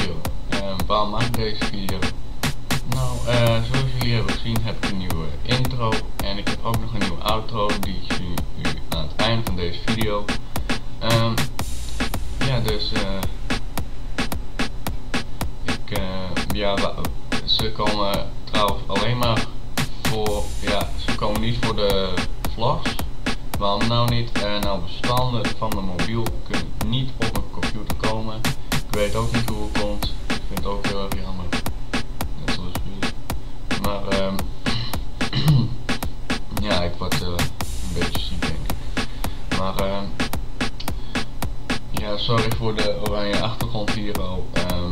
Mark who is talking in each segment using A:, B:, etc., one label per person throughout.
A: video. Waarom maak ik deze video? Nou, zoals jullie hebben gezien heb ik een nieuwe intro en ik heb ook nog een nieuwe outro die zie u aan het einde van deze video. Ze komen trouwens alleen maar voor, ze komen niet voor de vlogs. Waarom nou niet? Nou, bestanden van de mobiel kunnen niet op mijn computer komen. Ik weet ook niet hoe het komt. Ik vind het ook heel erg jammer. Net zoals jullie. Maar ja, ik word een beetje ziek denk ik. Maar ja, sorry voor de oranje achtergrond hier al.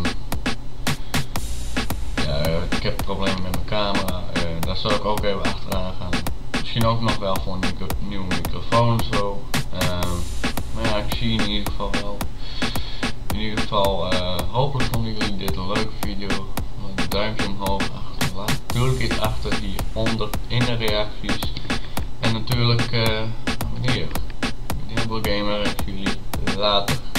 A: Ik heb problemen met mijn camera. Daar zal ik ook even achteraan gaan. Misschien ook nog wel voor een nieuwe microfoon zo. Maar ja, ik zie in ieder geval wel. In ieder geval, hopelijk vonden jullie dit een leuke video. Een duimpje omhoog achter. Laat natuurlijk iets achter hieronder in de reacties. En natuurlijk, meneer Gamer, jullie later.